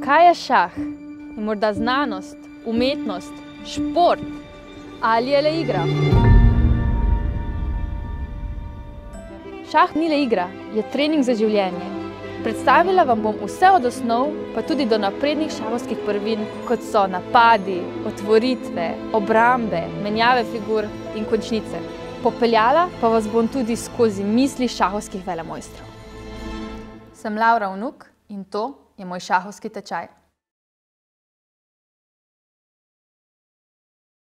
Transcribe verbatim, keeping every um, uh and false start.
Kaj je šah? Je morda znanost, umetnost, šport ali je le igra? Šah ni le igra, je trening za življenje. Predstavila vam bom vse od osnov, pa tudi do naprednih šahovskih prvin, kot so napadi, otvoritve, obrambe, menjave figur in končnice. Popeljala pa vas bom tudi skozi misli šahovskih velemojstrov. Sem Laura Vnuk in to je moj šahovski tečaj.